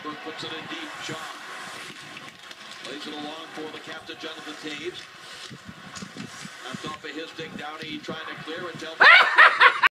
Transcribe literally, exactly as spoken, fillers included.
Westbrook puts it in deep. Shaw lays it along for the captain, Jonathan Taves. Knocked off of his stick. Downey trying to clear it.